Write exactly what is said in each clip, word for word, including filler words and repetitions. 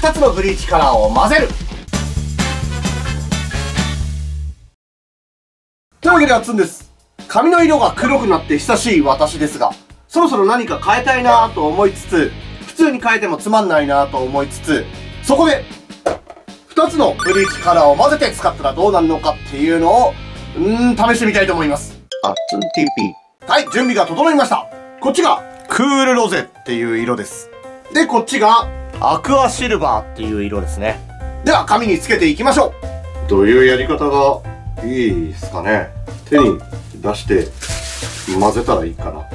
たつのブリーチカラーを混ぜる。というわけであつんです。髪の色が黒くなって久しい私ですが、そろそろ何か変えたいなと思いつつ、普通に変えてもつまんないなと思いつつ、そこでふたつのブリーチカラーを混ぜて使ったらどうなるのかっていうのをうーん試してみたいと思います。あつん ティーピー。 はい、準備が整いました。こっちがクールロゼっていう色です。で、こっちがアクアシルバーっていう色ですね。では紙につけていきましょう。どういうやり方がいいですかね。手に出して混ぜたらいいかな。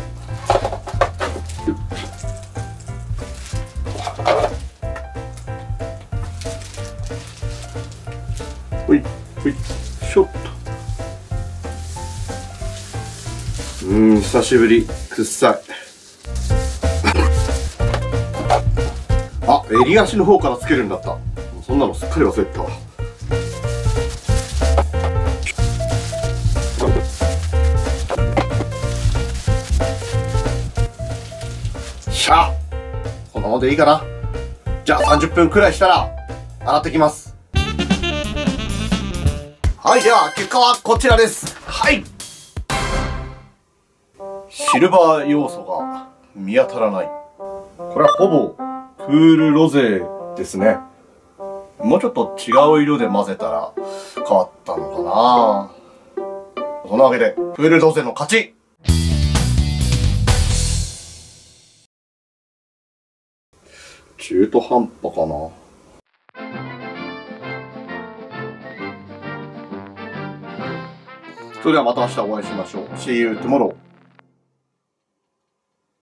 ほいほいしょっと。うーん、久しぶり。くっさい。あ、襟足の方からつけるんだった。そんなのすっかり忘れてたわ。しゃあ、このままでいいかな。じゃあさんじゅっぷんくらいしたら洗ってきます。はい、では結果はこちらです。はい、シルバー要素が見当たらない。これはほぼクールロゼですね。もうちょっと違う色で混ぜたら変わったのかな。そのわけでクールロゼの勝ち。中途半端かな。それではまた明日お会いしましょう。See you tomorrow.